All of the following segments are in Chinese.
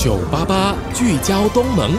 988聚焦东盟。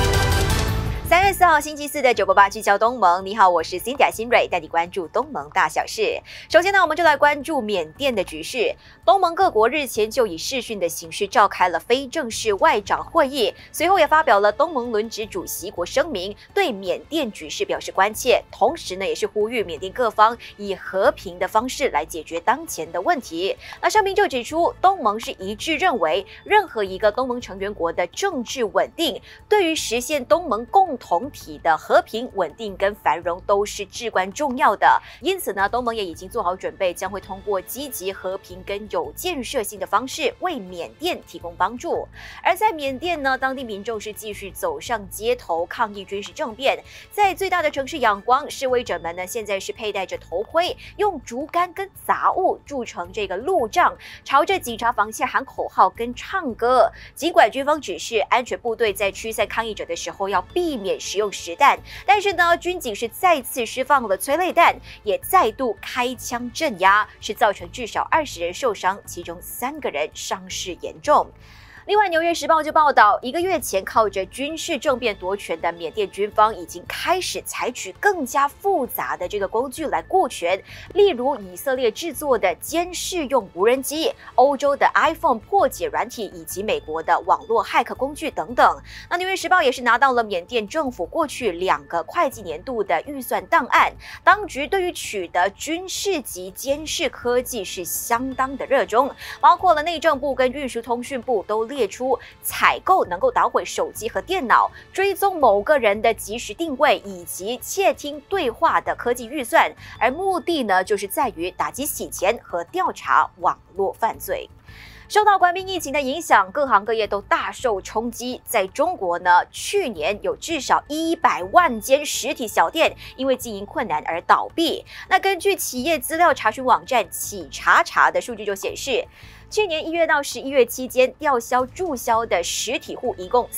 3月4号星期四的988聚焦东盟，你好，我是 Cindy 新蕊，带你关注东盟大小事。首先呢，我们就来关注缅甸的局势。东盟各国日前就以视讯的形式召开了非正式外长会议，随后也发表了东盟轮值主席国声明，对缅甸局势表示关切，同时呢，也是呼吁缅甸各方以和平的方式来解决当前的问题。那声明就指出，东盟是一致认为，任何一个东盟成员国的政治稳定，对于实现东盟共同体的和平、稳定跟繁荣都是至关重要的。因此呢，东盟也已经做好准备，将会通过积极、和平跟有建设性的方式为缅甸提供帮助。而在缅甸呢，当地民众是继续走上街头抗议军事政变。在最大的城市仰光，示威者们呢现在是佩戴着头盔，用竹竿跟杂物筑成这个路障，朝着警察防线喊口号跟唱歌。尽管军方指示安全部队在驱散抗议者的时候要避免使用实弹，但是呢，军警是再次释放了催泪弹，也再度开枪镇压，是造成至少20人受伤，其中3个人伤势严重。另外，《纽约时报》就报道，1个月前靠着军事政变夺权的缅甸军方已经开始采取更加复杂的这个工具来顾全，例如以色列制作的监视用无人机、欧洲的 iPhone 破解软体以及美国的网络骇客工具等等。那《纽约时报》也是拿到了缅甸政府过去2个会计年度的预算档案，当局对于取得军事级监视科技是相当的热衷，包括了内政部跟运输通讯部都列出采购能够捣毁手机和电脑、追踪某个人的即时定位以及窃听对话的科技预算，而目的呢，就是在于打击洗钱和调查网络犯罪。受到冠病疫情的影响，各行各业都大受冲击。在中国呢，去年有至少100万间实体小店因为经营困难而倒闭。那根据企业资料查询网站企查查的数据就显示，去年1月到11月期间，吊销注销的实体户一共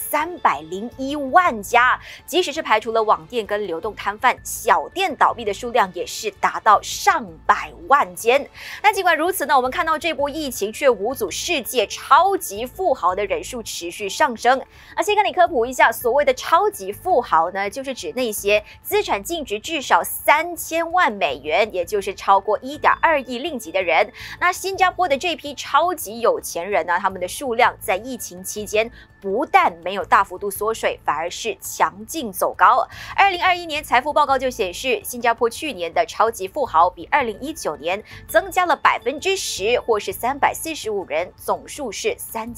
301万家，即使是排除了网店跟流动摊贩，小店倒闭的数量也是达到上百万间。那尽管如此呢，我们看到这波疫情却无阻世界超级富豪的人数持续上升。先跟你科普一下，所谓的超级富豪呢，就是指那些资产净值至少3000万美元，也就是超过1.2亿令吉的人。那新加坡的这批超级有钱人呢，他们的数量在疫情期间不但没有大幅度缩水，反而是强劲走高。2021年财富报告就显示，新加坡去年的超级富豪比2019年增加了10%，或是345人，总数是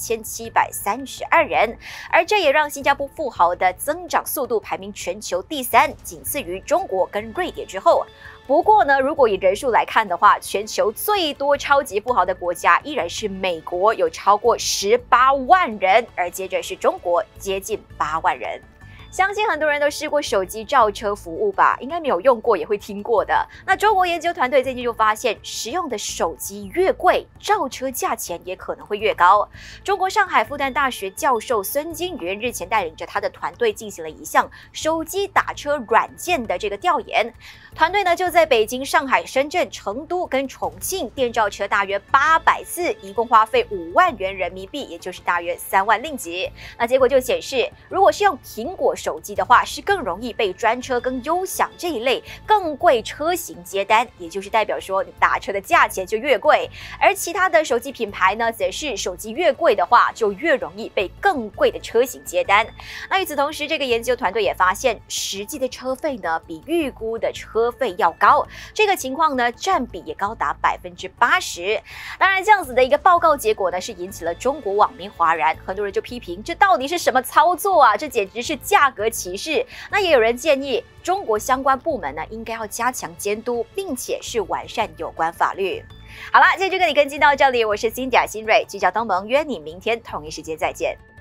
3732人。而这也让新加坡富豪的增长速度排名全球第3，仅次于中国跟瑞典之后。不过呢，如果以人数来看的话，全球最多超级富豪的国家依然是美国，有超过18万人，而接着是中国，接近8万人。相信很多人都试过手机召车服务吧，应该没有用过也会听过的。那中国研究团队最近就发现，使用的手机越贵，召车价钱也可能会越高。中国上海复旦大学教授孙金云日前带领着他的团队进行了一项手机打车软件的这个调研。团队呢就在北京、上海、深圳、成都跟重庆电召车大约800次，一共花费5万元人民币，也就是大约3万令吉。那结果就显示，如果是用苹果手机的话，是更容易被专车跟优享这一类更贵车型接单，也就是代表说你打车的价钱就越贵。而其他的手机品牌呢，则是手机越贵的话，就越容易被更贵的车型接单。那与此同时，这个研究团队也发现，实际的车费呢比预估的车费要高，这个情况呢占比也高达80%。当然，这样子的一个报告结果呢，是引起了中国网民哗然，很多人就批评这到底是什么操作啊？这简直是价格歧视。那也有人建议中国相关部门呢，应该要加强监督，并且是完善有关法律。好啦，今天就跟你跟进到这里，我是Cindy新蕊，聚焦东盟，约你明天同一时间再见。